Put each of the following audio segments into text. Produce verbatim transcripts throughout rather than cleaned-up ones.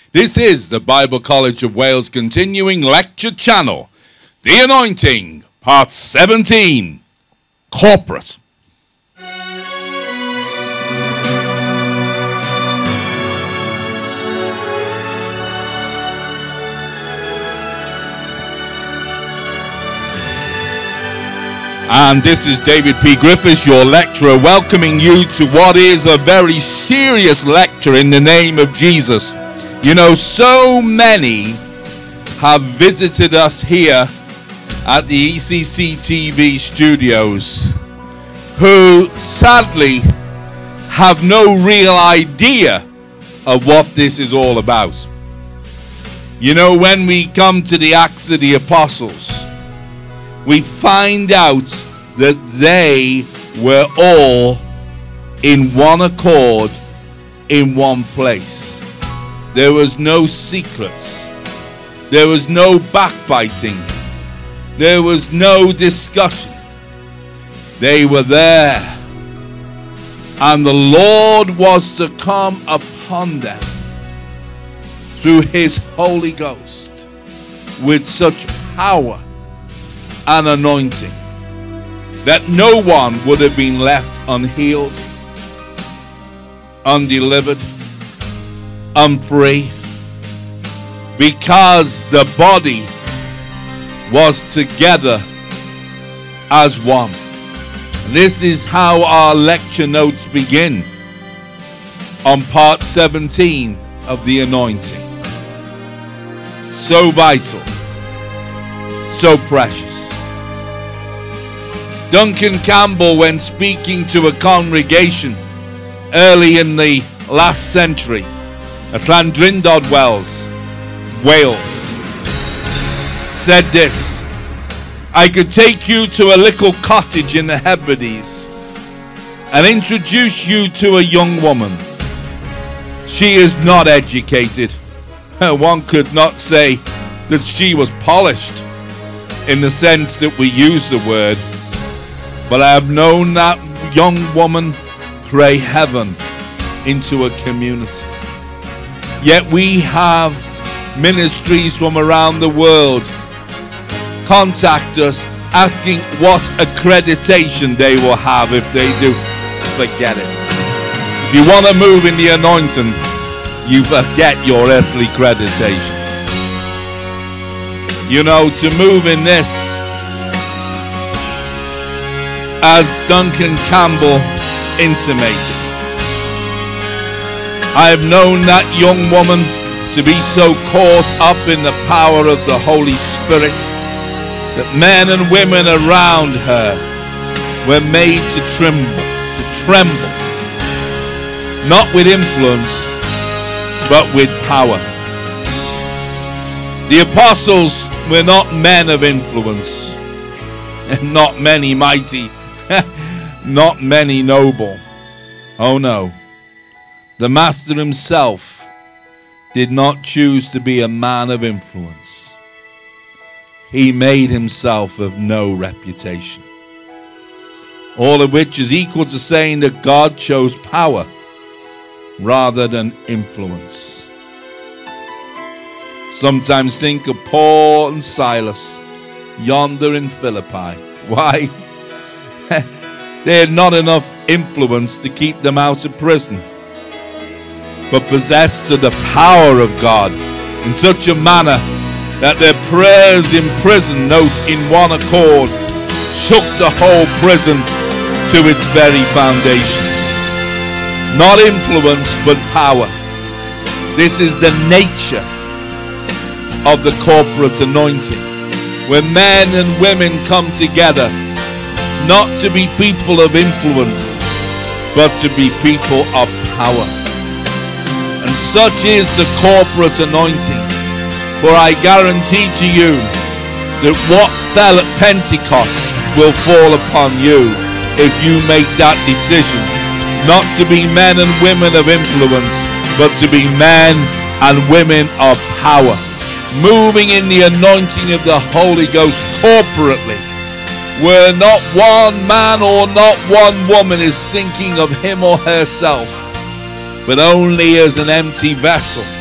This is the Bible College of Wales continuing lecture channel, The Anointing, part seventeen, Corporate. And this is David P. Griffiths, your lecturer, welcoming you to what is a very serious lecture in the name of Jesus. You know, so many have visited us here at the E C C T V studios who sadly have no real idea of what this is all about. You know, when we come to the Acts of the Apostles, we find out that they were all in one accord, in one place. There was no secrets. There was no backbiting. There was no discussion. They were there. And the Lord was to come upon them through His Holy Ghost with such power and anointing that no one would have been left unhealed, undelivered, unfree, because the body was together as one. This is how our lecture notes begin on part seventeen of the anointing. So vital, so precious. Duncan Campbell, when speaking to a congregation early in the last century at Llandrindod, Wales, Wales, said this: I could take you to a little cottage in the Hebrides and introduce you to a young woman. She is not educated. One could not say that she was polished in the sense that we use the word, but I have known that young woman pray heaven into a community. Yet we have ministries from around the world contact us asking what accreditation they will have if they do. Forget it. If you want to move in the anointing, you forget your earthly accreditation. You know, to move in this, as Duncan Campbell intimated, I have known that young woman to be so caught up in the power of the Holy Spirit that men and women around her were made to tremble, to tremble, not with influence, but with power. The apostles were not men of influence, and not many mighty, not many noble. Oh no. The Master himself did not choose to be a man of influence. He made himself of no reputation. All of which is equal to saying that God chose power rather than influence. Sometimes think of Paul and Silas yonder in Philippi. Why? They had not enough influence to keep them out of prison, but possessed of the power of God in such a manner that their prayers in prison, note, in one accord, shook the whole prison to its very foundation. Not influence, but power. This is the nature of the corporate anointing, where men and women come together not to be people of influence, but to be people of power. And such is the corporate anointing. For I guarantee to you that what fell at Pentecost will fall upon you if you make that decision, not to be men and women of influence, but to be men and women of power, moving in the anointing of the Holy Ghost corporately, where not one man or not one woman is thinking of him or herself, but only as an empty vessel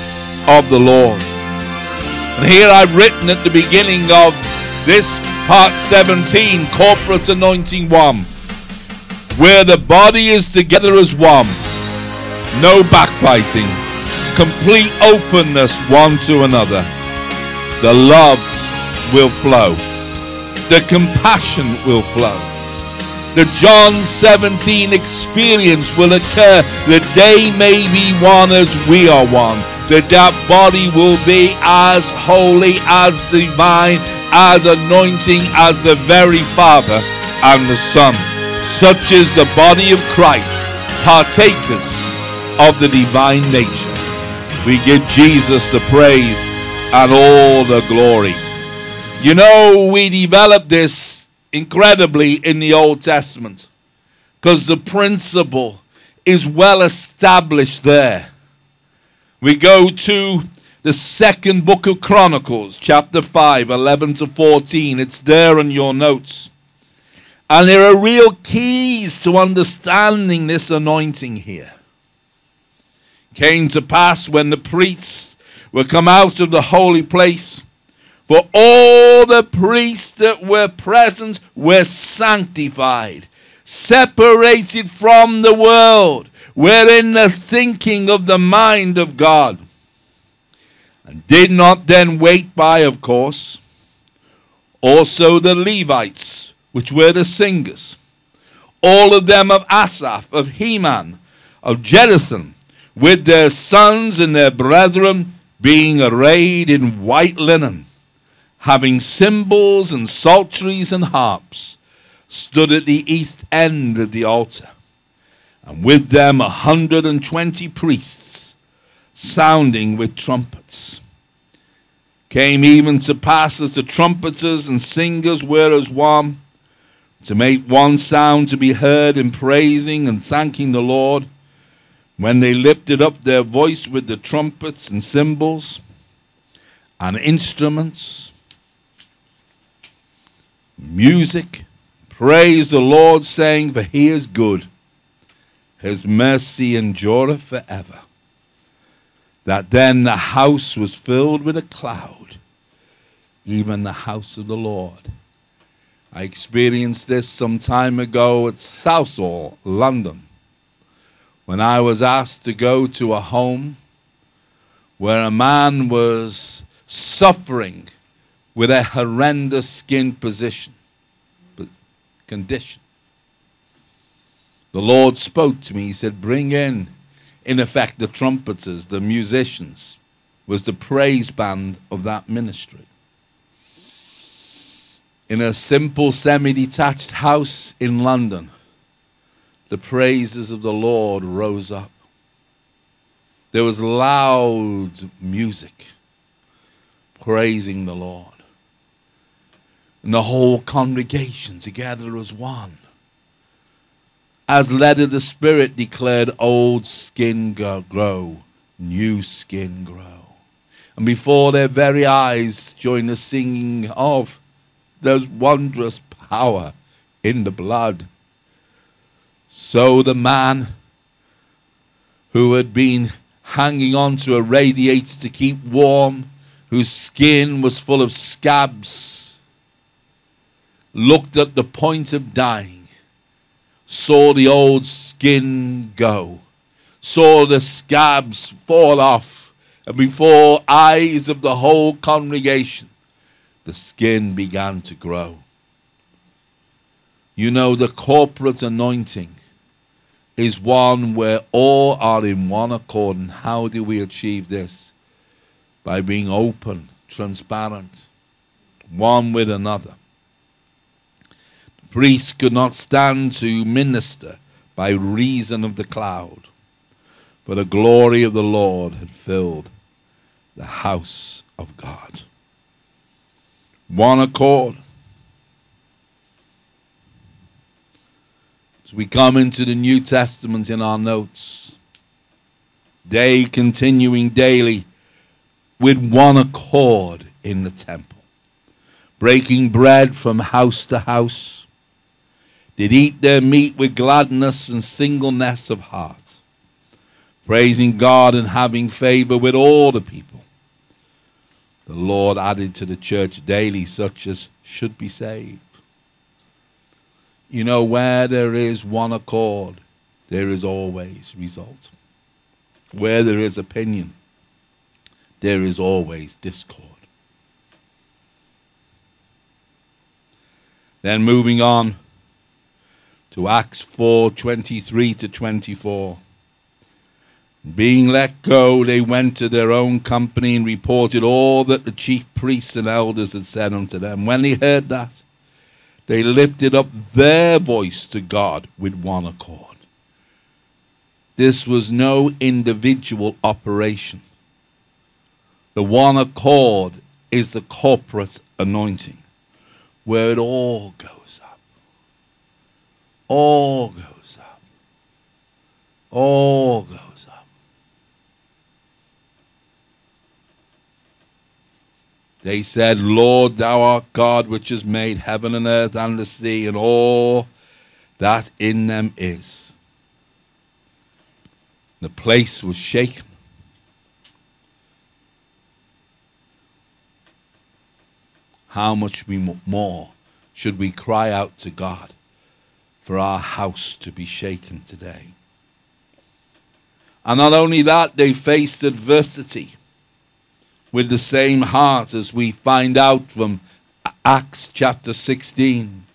of the Lord. And here I've written at the beginning of this part seventeen, corporate anointing one, where the body is together as one, no backbiting, complete openness one to another. The love will flow. The compassion will flow. The John seventeen experience will occur, that they may be one as we are one. That that body will be as holy, as divine, as anointing as the very Father and the Son. Such is the body of Christ, partakers of the divine nature. We give Jesus the praise and all the glory. You know, we developed this incredibly in the Old Testament because the principle is well established there. We go to the second book of Chronicles, chapter five, eleven to fourteen. It's there in your notes. And there are real keys to understanding this anointing here. Came to pass when the priests were come out of the holy place, for all the priests that were present were sanctified, separated from the world, wherein the thinking of the mind of God. And did not then wait by, of course, also the Levites, which were the singers, all of them of Asaph, of Heman, of Jeduthun, with their sons and their brethren, being arrayed in white linen, having cymbals and psalteries and harps, stood at the east end of the altar, and with them a hundred and twenty priests, sounding with trumpets. Came even to pass as the trumpeters and singers were as one, to make one sound to be heard in praising and thanking the Lord, when they lifted up their voice with the trumpets and cymbals and instruments, music, praise the Lord, saying, for he is good, his mercy endureth forever. That then the house was filled with a cloud, even the house of the Lord. I experienced this some time ago at Southall, London, when I was asked to go to a home where a man was suffering with a horrendous skin position, condition. The Lord spoke to me. He said, bring in, in effect, the trumpeters, the musicians, was the praise band of that ministry. In a simple semi-detached house in London, the praises of the Lord rose up. There was loud music praising the Lord. And the whole congregation together as one, as led of the Spirit, declared, old skin grow, new skin grow. And before their very eyes joined the singing of, there's wondrous power in the blood. So the man who had been hanging on to a radiator to keep warm, whose skin was full of scabs, looked at the point of dying, saw the old skin go, saw the scabs fall off, and before eyes of the whole congregation, the skin began to grow. You know, the corporate anointing is one where all are in one accord. And how do we achieve this? By being open, transparent, one with another. The priests could not stand to minister by reason of the cloud, for the glory of the Lord had filled the house of God. One accord. As we come into the New Testament in our notes, they continuing daily with one accord in the temple, breaking bread from house to house, did eat their meat with gladness and singleness of heart, praising God and having favor with all the people. The Lord added to the church daily such as should be saved. You know, where there is one accord, there is always result. Where there is opinion, there is always discord. Then moving on to Acts four, twenty-three to twenty-four. Being let go, they went to their own company and reported all that the chief priests and elders had said unto them. When they heard that, they lifted up their voice to God with one accord. This was no individual operation. The one accord is the corporate anointing, where it all goes up. All goes up. All goes up. They said, Lord, thou art God, which has made heaven and earth and the sea and all that in them is. The place was shaken. How much more should we cry out to God for our house to be shaken today? And not only that, they faced adversity with the same heart, as we find out from Acts chapter sixteen.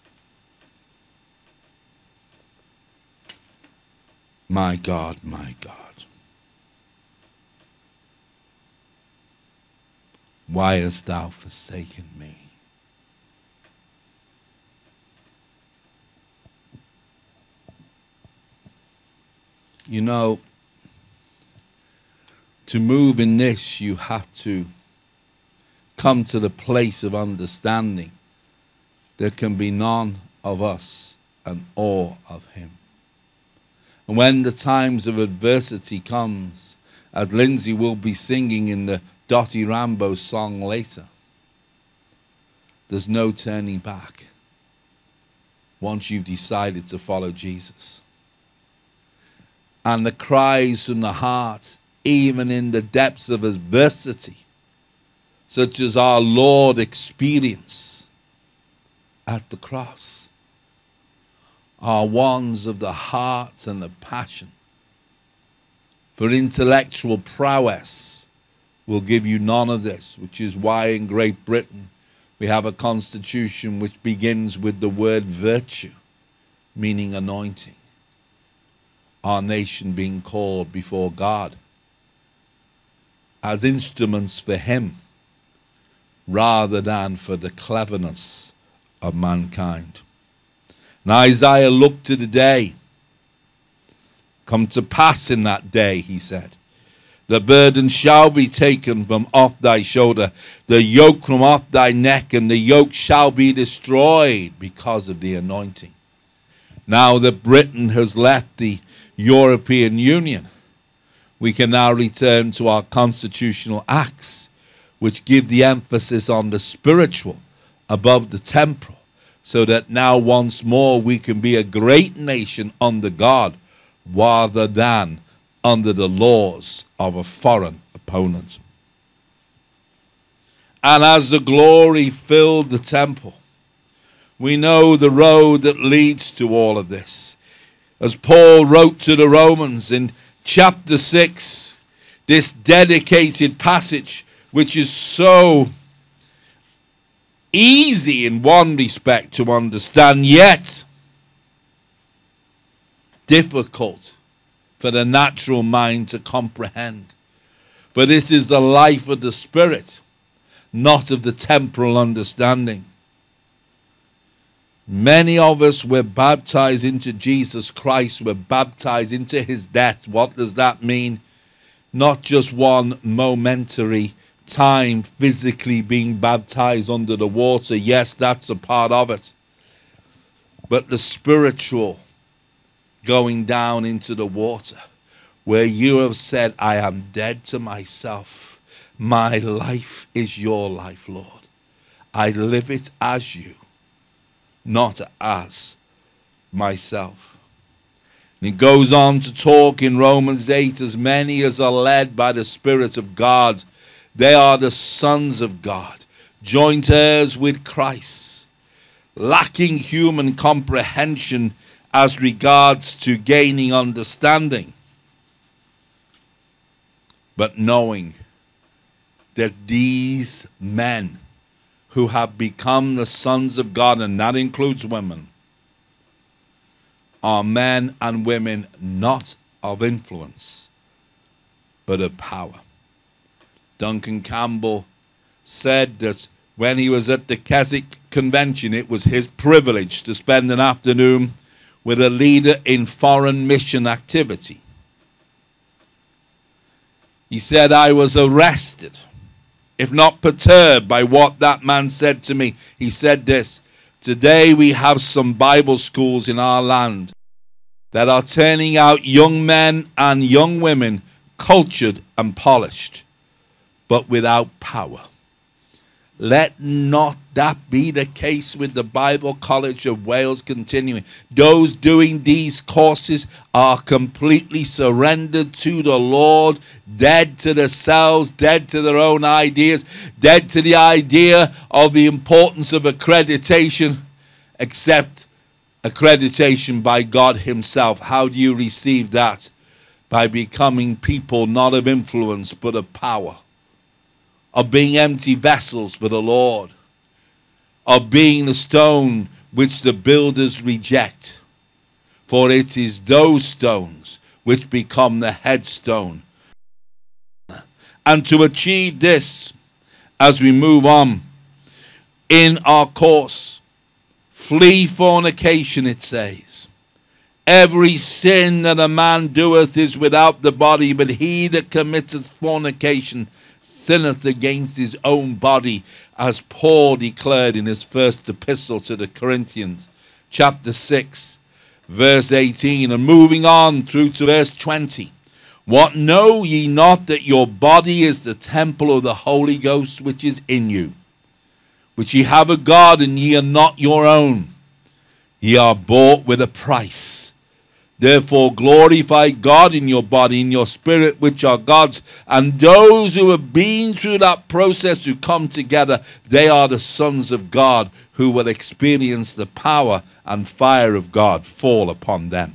My God, my God. Why hast thou forsaken me? You know, to move in this, you have to come to the place of understanding there can be none of us and all of him. And when the times of adversity comes, as Lindsay will be singing in the Dottie Rambo song later, there's no turning back once you've decided to follow Jesus. And the cries from the heart, even in the depths of adversity, such as our Lord experienced at the cross, are ones of the heart and the passion. For intellectual prowess will give you none of this, which is why in Great Britain we have a constitution which begins with the word virtue, meaning anointing. Our nation being called before God as instruments for him rather than for the cleverness of mankind. And Isaiah looked to the day, come to pass in that day, he said, the burden shall be taken from off thy shoulder, the yoke from off thy neck, and the yoke shall be destroyed because of the anointing. Now that Britain has left the European Union, we can now return to our constitutional acts, which give the emphasis on the spiritual above the temporal, so that now once more we can be a great nation under God rather than under the laws of a foreign opponent. And as the glory filled the temple, we know the road that leads to all of this. As Paul wrote to the Romans in chapter six, this dedicated passage, which is so easy in one respect to understand, yet difficult for the natural mind to comprehend. For this is the life of the Spirit, not of the temporal understanding. Many of us were baptized into Jesus Christ, were baptized into his death. What does that mean? Not just one momentary time physically being baptized under the water. Yes, that's a part of it. But the spiritual going down into the water, where you have said, I am dead to myself. My life is your life, Lord. I live it as you, not as myself. And he goes on to talk in Romans eight, as many as are led by the Spirit of God, They are the sons of God, joint heirs with Christ, lacking human comprehension as regards to gaining understanding, but knowing that these men who have become the sons of God, and that includes women, are men and women not of influence, but of power. Duncan Campbell said that when he was at the Keswick Convention, it was his privilege to spend an afternoon with a leader in foreign mission activity. He said, I was arrested, if not perturbed by what that man said to me. He said this, today we have some Bible schools in our land that are turning out young men and young women cultured and polished, but without power. Let not that be the case with the Bible College of Wales continuing. Those doing these courses are completely surrendered to the Lord, dead to themselves, dead to their own ideas, dead to the idea of the importance of accreditation, except accreditation by God himself. How do you receive that? By becoming people not of influence but of power, of being empty vessels for the Lord, of being the stone which the builders reject. For it is those stones which become the headstone. And to achieve this, as we move on in our course, flee fornication, it says. Every sin that a man doeth is without the body, but he that committeth fornication sinneth against his own body, as Paul declared in his first epistle to the Corinthians, chapter six, verse eighteen, and moving on through to verse twenty. What, know ye not that your body is the temple of the Holy Ghost which is in you, which ye have of God, and ye are not your own? Ye are bought with a price. Therefore glorify God in your body, in your spirit, which are God's. And those who have been through that process, who come together, they are the sons of God, who will experience the power and fire of God fall upon them.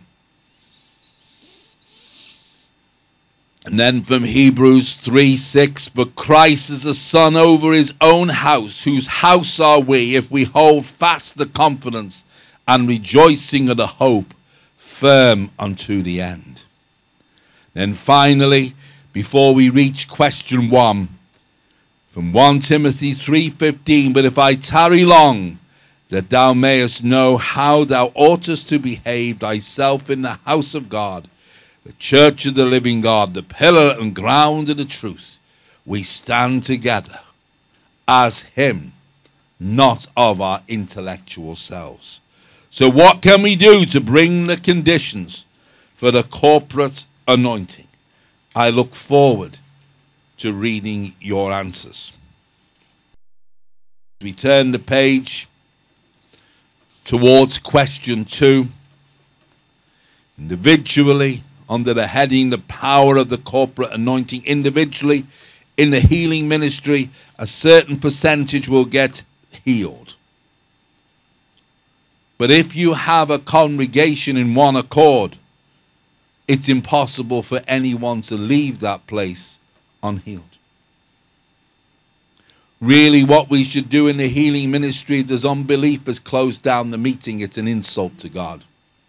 And then from Hebrews three six, but Christ is a son over his own house, whose house are we, if we hold fast the confidence and rejoicing of the hope firm unto the end. Then finally, before we reach question one, from First Timothy three fifteen, but if I tarry long, that thou mayest know how thou oughtest to behave thyself in the house of God, the church of the living God, the pillar and ground of the truth, we stand together as him, not of our intellectual selves. So what can we do to bring the conditions for the corporate anointing? I look forward to reading your answers. We turn the page towards question two. Individually, under the heading, the power of the corporate anointing. Individually, in the healing ministry, a certain percentage will get healed. But if you have a congregation in one accord, it's impossible for anyone to leave that place unhealed. Really, what we should do in the healing ministry, if there's unbelief has closed down the meeting, it's an insult to God.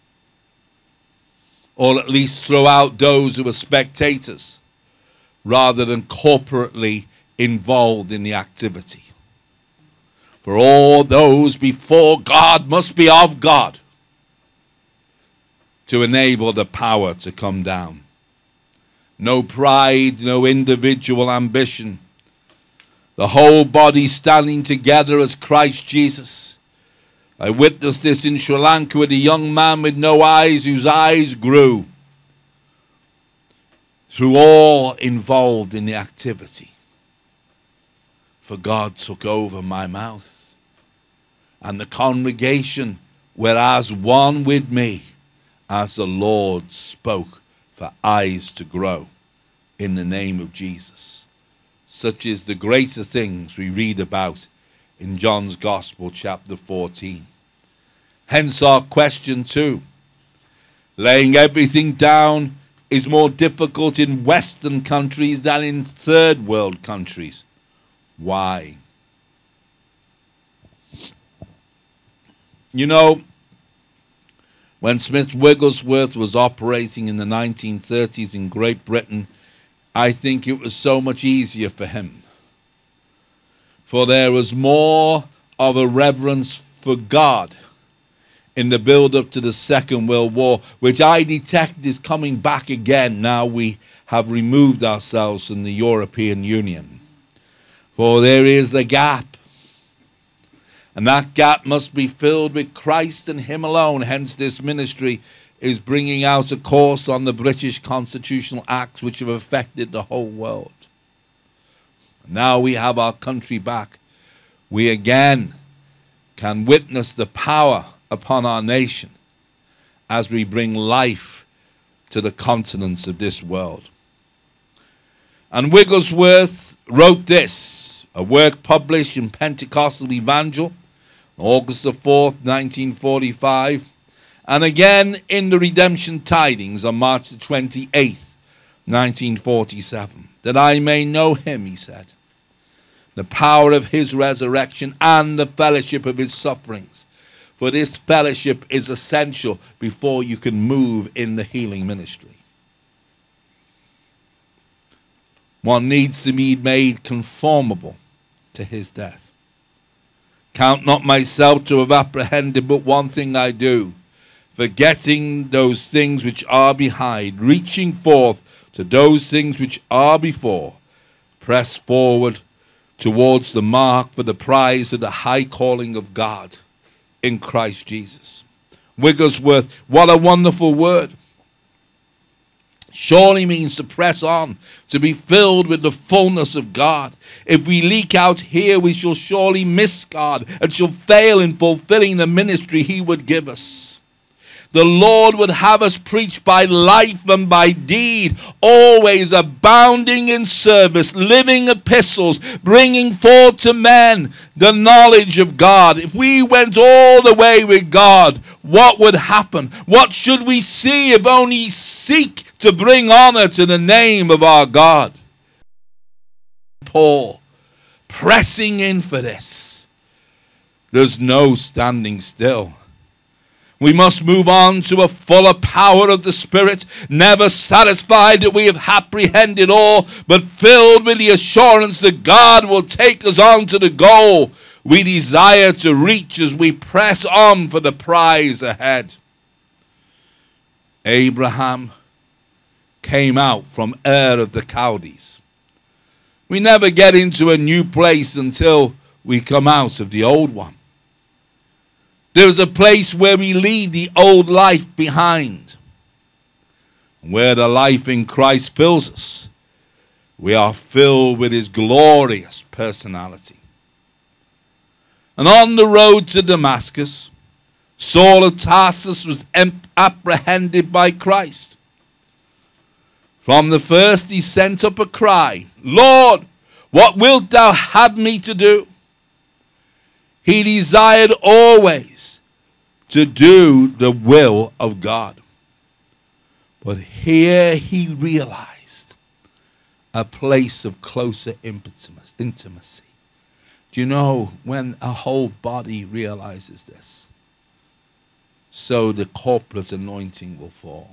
Or at least throw out those who are spectators, rather than corporately involved in the activity. For all those before God must be of God to enable the power to come down. No pride, no individual ambition. The whole body standing together as Christ Jesus. I witnessed this in Sri Lanka with a young man with no eyes, whose eyes grew through all involved in the activity. For God took over my mouth. And the congregation were as one with me, as the Lord spoke for eyes to grow in the name of Jesus. such as the greater things we read about in John's Gospel, chapter fourteen. Hence our question too. Laying everything down is more difficult in Western countries than in third world countries. Why? You know, when Smith Wigglesworth was operating in the nineteen thirties in Great Britain, I think it was so much easier for him. For there was more of a reverence for God in the build-up to the Second World War, which I detect is coming back again now we have removed ourselves from the European Union. For there is a gap, and that gap must be filled with Christ and Him alone. Hence this ministry is bringing out a course on the British constitutional acts which have affected the whole world. Now we have our country back. We again can witness the power upon our nation as we bring life to the continents of this world. And Wigglesworth wrote this, a work published in Pentecostal Evangel, August the fourth, nineteen forty-five, and again in the Redemption Tidings on March the twenty-eighth, nineteen forty-seven. That I may know Him, he said, the power of His resurrection and the fellowship of His sufferings. For this fellowship is essential before you can move in the healing ministry. One needs to be made conformable to His death. Count not myself to have apprehended, but one thing I do, forgetting those things which are behind, reaching forth to those things which are before, press forward towards the mark for the prize of the high calling of God in Christ Jesus. Wigglesworth, what a wonderful word. Surely means to press on, to be filled with the fullness of God. If we leak out here, we shall surely miss God and shall fail in fulfilling the ministry He would give us. The Lord would have us preach by life and by deed, always abounding in service, living epistles, bringing forth to men the knowledge of God. If we went all the way with God, what would happen? What should we see if only seek to bring honor to the name of our God? Paul, pressing in for this. There's no standing still. We must move on to a fuller power of the Spirit, never satisfied that we have apprehended all, but filled with the assurance that God will take us on to the goal we desire to reach as we press on for the prize ahead. Abraham came out from Ur of the Chaldees. We never get into a new place until we come out of the old one. There is a place where we leave the old life behind. Where the life in Christ fills us, we are filled with His glorious personality. And on the road to Damascus, Saul of Tarsus was apprehended by Christ. From the first he sent up a cry, Lord, what wilt thou have me to do? He desired always to do the will of God. But here he realized a place of closer intimacy. Do you know, when a whole body realizes this, so the corporate anointing will fall.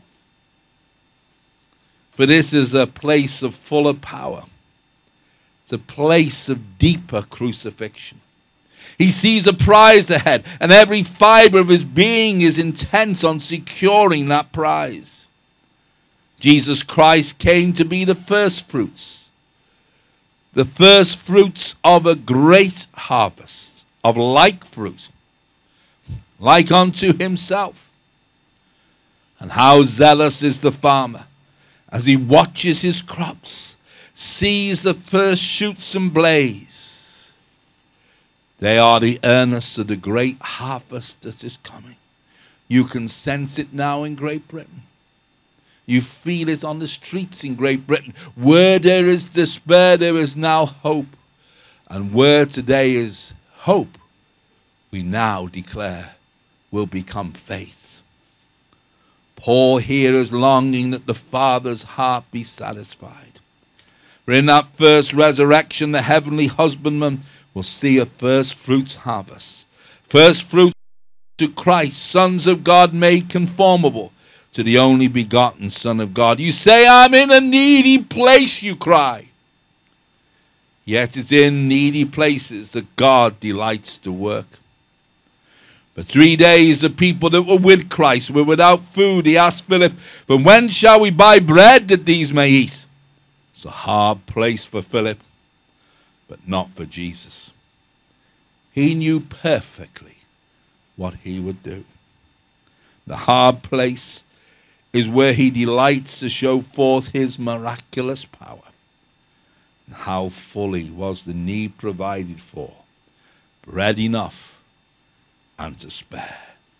For this is a place of fuller power. It's a place of deeper crucifixion. He sees a prize ahead, and every fiber of his being is intent on securing that prize. Jesus Christ came to be the first fruits, the first fruits of a great harvest, of like fruit, like unto himself. And how zealous is the farmer as he watches his crops, sees the first shoots and blaze. They are the earnests of the great harvest that is coming. You can sense it now in Great Britain. You feel it on the streets in Great Britain. Where there is despair, there is now hope. And where today is hope, we now declare will become faith. Paul here is longing that the Father's heart be satisfied. For in that first resurrection, the heavenly husbandman will see a first fruits harvest. First fruits to Christ, sons of God made conformable to the only begotten Son of God. You say, I'm in a needy place, you cry. Yet it's in needy places that God delights to work. For three days the people that were with Christ were without food. He asked Philip, from when shall we buy bread that these may eat? It's a hard place for Philip, but not for Jesus. He knew perfectly what he would do. The hard place is where he delights to show forth his miraculous power. And how fully was the need provided for, bread enough and to spare.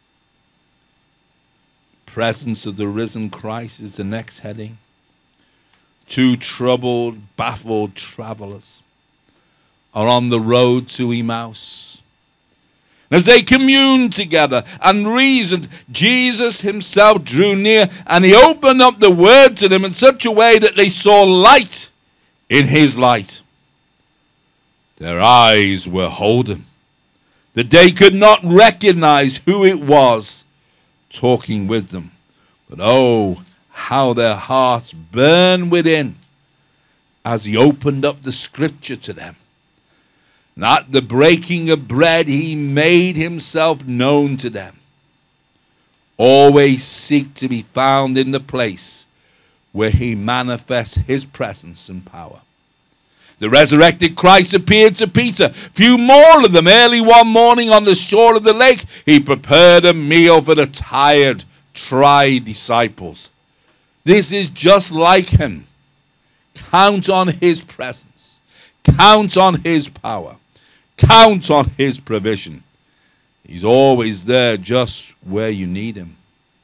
Presence of the risen Christ is the next heading. Two troubled, baffled travelers are on the road to Emmaus. As they communed together and reasoned, Jesus himself drew near, and he opened up the word to them in such a way that they saw light in his light. Their eyes were holden, that they could not recognize who it was talking with them. But oh, how their hearts burned within as he opened up the scripture to them. Not the breaking of bread, he made himself known to them. Always seek to be found in the place where he manifests his presence and power. The resurrected Christ appeared to Peter. Few more of them. Early one morning on the shore of the lake, he prepared a meal for the tired, tried disciples. This is just like him. Count on his presence. Count on his power. Count on his provision. He's always there just where you need him.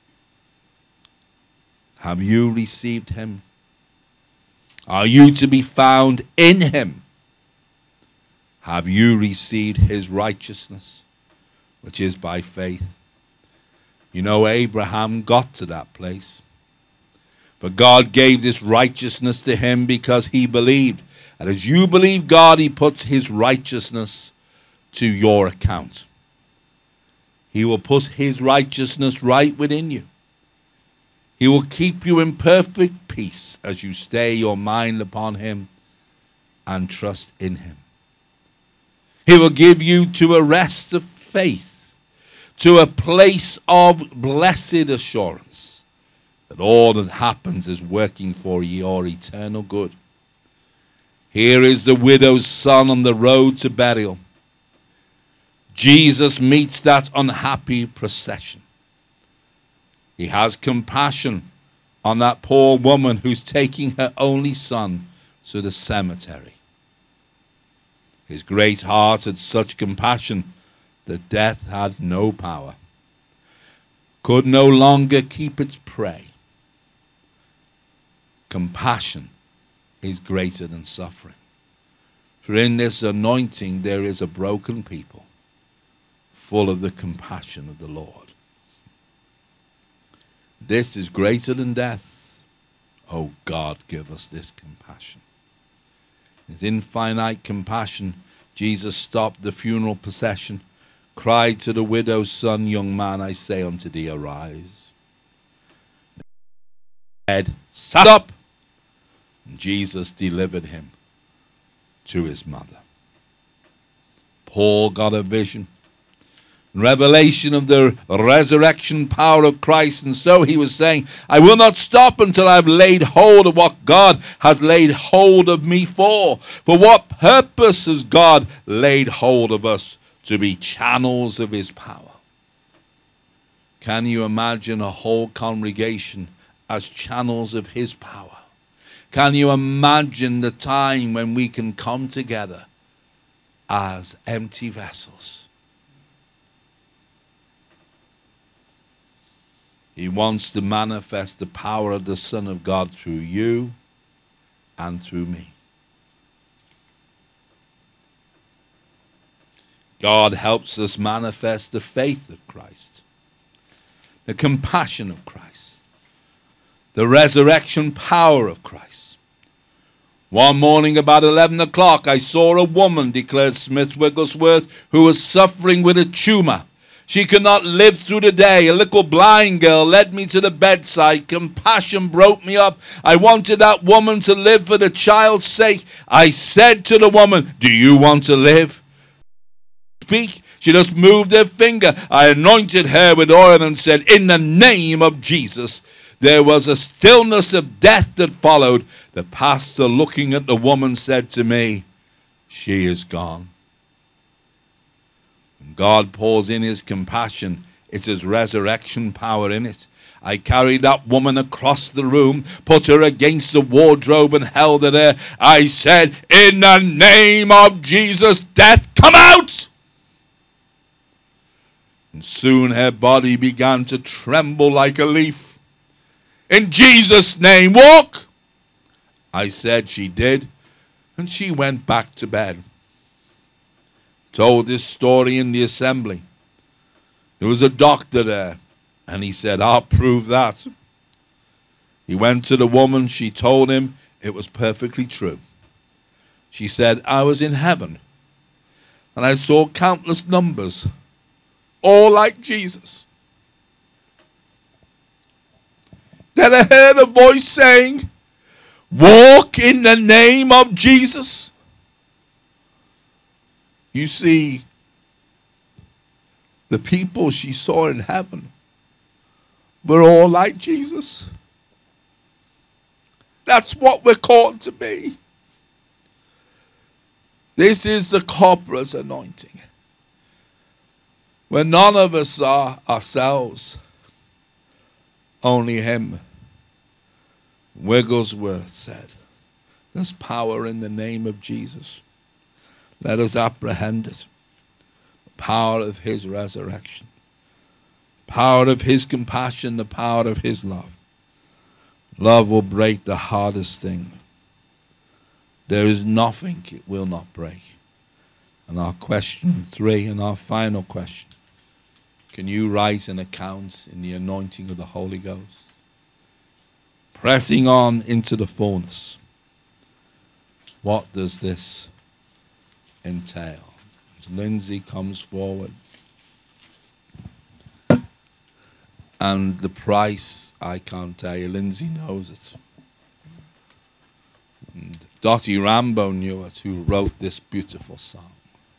Have you received him? Are you to be found in him? Have you received his righteousness, which is by faith? You know, Abraham got to that place. For God gave this righteousness to him because he believed. And as you believe God, he puts his righteousness to your account. He will put his righteousness right within you. He will keep you in perfect peace as you stay your mind upon him and trust in him. He will give you to a rest of faith, to a place of blessed assurance that all that happens is working for your eternal good. Here is the widow's son on the road to burial. Jesus meets that unhappy procession. He has compassion on that poor woman who's taking her only son to the cemetery. His great heart had such compassion that death had no power, could no longer keep its prey. Compassion is greater than suffering. For in this anointing there is a broken people, full of the compassion of the Lord. This is greater than death. Oh God, give us this compassion. His infinite compassion, Jesus stopped the funeral procession, cried to the widow's son, young man, I say unto thee, arise. The dead sat up. Jesus delivered him to his mother. Paul got a vision, revelation of the resurrection power of Christ, and so he was saying, I will not stop until I've laid hold of what God has laid hold of me for. For what purpose has God laid hold of us? To be channels of his power. Can you imagine a whole congregation as channels of his power? Can you imagine the time when we can come together as empty vessels? He wants to manifest the power of the Son of God through you and through me. God helps us manifest the faith of Christ, the compassion of Christ, the resurrection power of Christ. One morning about eleven o'clock, I saw a woman, declared Smith Wigglesworth, who was suffering with a tumor. She could not live through the day. A little blind girl led me to the bedside. Compassion broke me up. I wanted that woman to live for the child's sake. I said to the woman, "Do you want to live?" Speak. She just moved her finger. I anointed her with oil and said, "In the name of Jesus." There was a stillness of death that followed. The pastor, looking at the woman, said to me, "She is gone." When God pours in his compassion, it's his resurrection power in it. I carried that woman across the room, put her against the wardrobe and held her there. I said, "In the name of Jesus, death, come out!" And soon her body began to tremble like a leaf. "In Jesus' name, walk!" I said she did, and she went back to bed. Told this story in the assembly. There was a doctor there, and he said, "I'll prove that." He went to the woman. She told him it was perfectly true. She said, "I was in heaven, and I saw countless numbers, all like Jesus. Then I heard a voice saying, 'Walk in the name of Jesus.'" You see, the people she saw in heaven were all like Jesus. That's what we're called to be. This is the corporate anointing, where none of us are ourselves, only him. Wigglesworth said, "There's power in the name of Jesus. Let us apprehend it. The power of his resurrection, the power of his compassion, the power of his love. Love will break the hardest thing. There is nothing it will not break." And our question three, and our final question: can you write an account in the anointing of the Holy Ghost? Pressing on into the fullness. What does this entail? As Lindsay comes forward, and the price, I can't tell you. Lindsay knows it. And Dottie Rambo knew it, who wrote this beautiful song.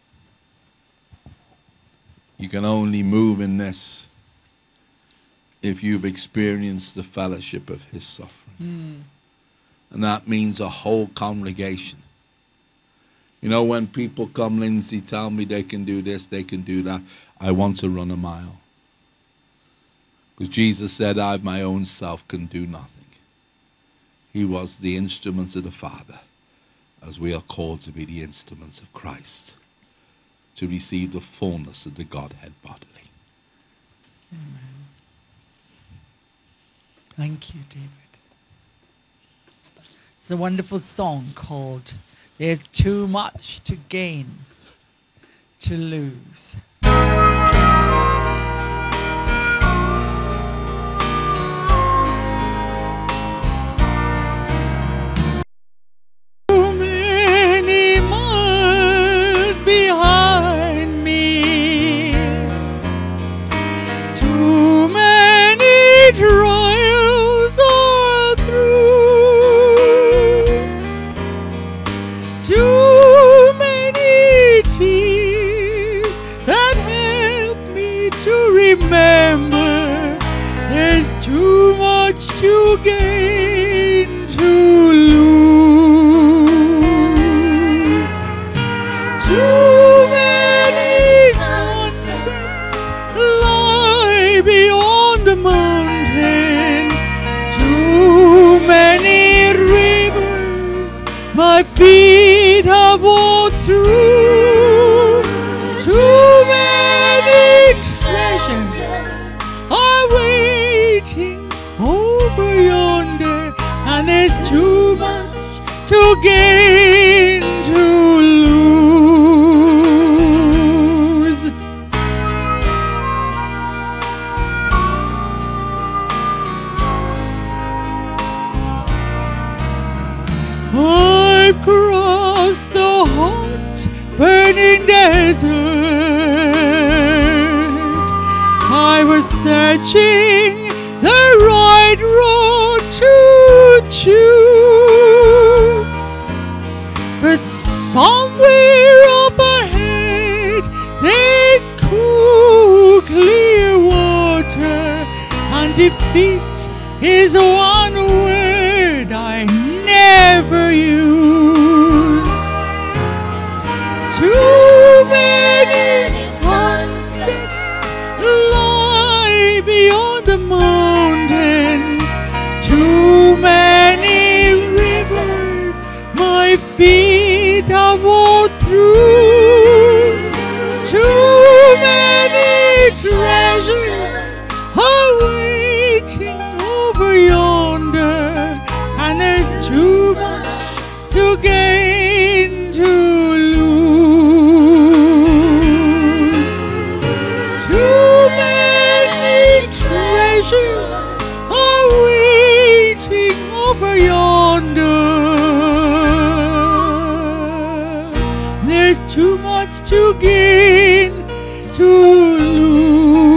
You can only move in this if you've experienced the fellowship of his suffering. Mm. And that means a whole congregation. You know, when people come, Lindsay, tell me they can do this, they can do that, I want to run a mile. Because Jesus said, "I of my own self can do nothing." He was the instrument of the Father, as we are called to be the instruments of Christ, to receive the fullness of the Godhead bodily. Amen. Thank you, David. It's a wonderful song called "There's Too Much to Gain to Lose." Too many miles behind me, too many trials are through, too many tears that there's too much to gain to lose. I've crossed the hot, burning desert. I was searching the right road to choose, but somewhere up ahead there's cool, clear water, and defeat is one word I never use. Too many sunsets lie beyond the mountains. Too many rivers my feet have walked through. Too many treasures are waiting over yonder, and there's too much to gain to lose. Too many treasures are waiting over yonder. There's too much to gain to lose.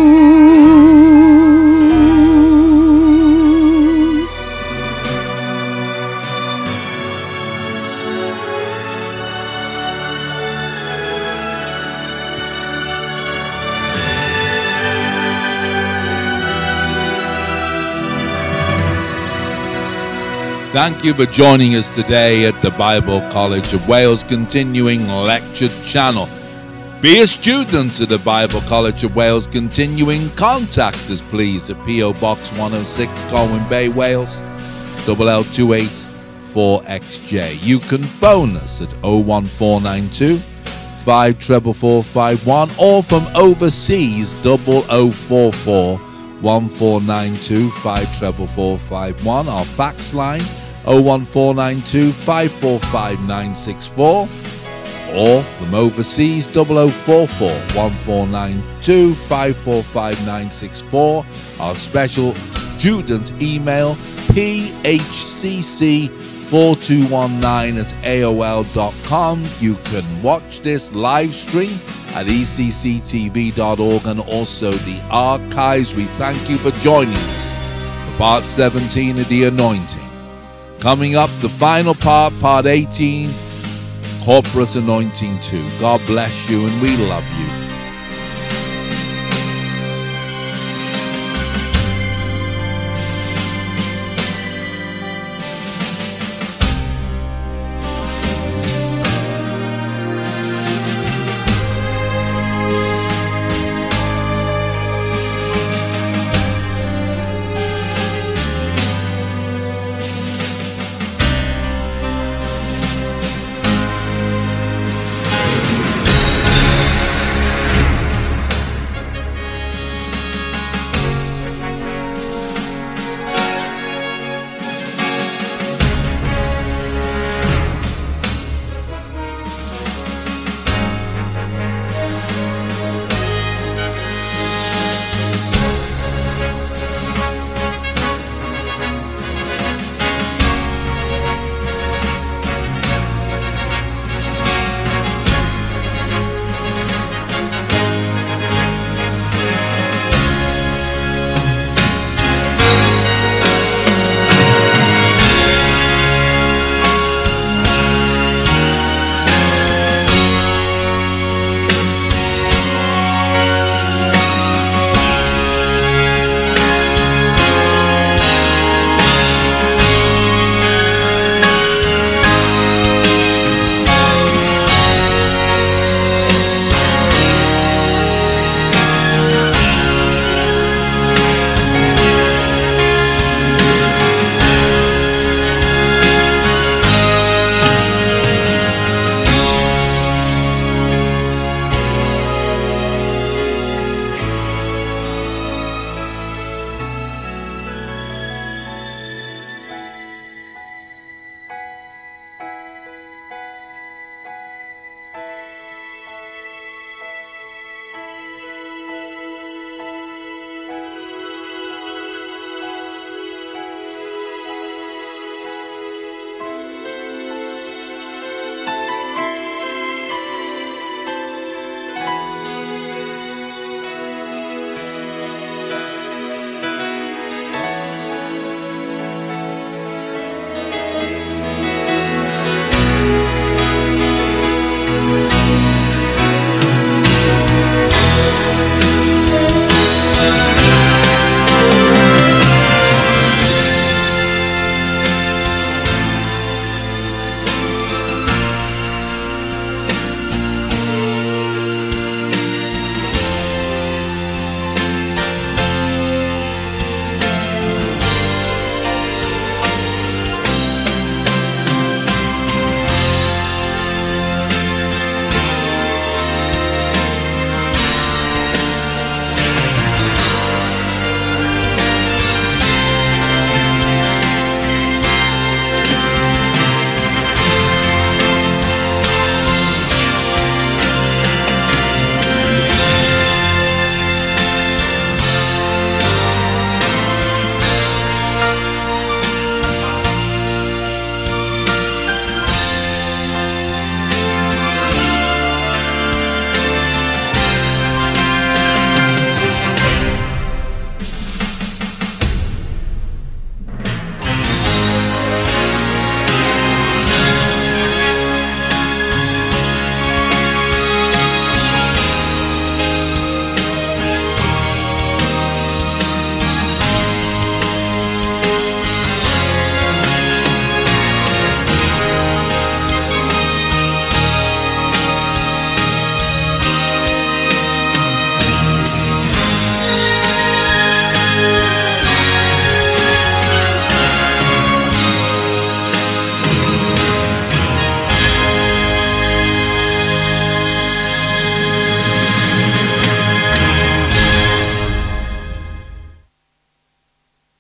Thank you for joining us today at the Bible College of Wales Continuing Lecture Channel. Be a student at the Bible College of Wales Continuing. Contact us please at P O Box one oh six, Colwyn Bay, Wales, L L two eight four X J. You can phone us at oh one four nine two, five four four five one or from overseas double oh four four, one four nine two, five four four five one. Our fax line oh one four nine two, five four five nine six four, or from overseas double oh four four, one four nine two, five four five nine six four. Our special student email p h c c four two one nine at A O L dot com. You can watch this live stream at e c c t v dot org and also the archives. We thank you for joining us for part seventeen of the Anointing. Coming up, the final part, part eighteen, Corporate Anointing two. God bless you and we love you.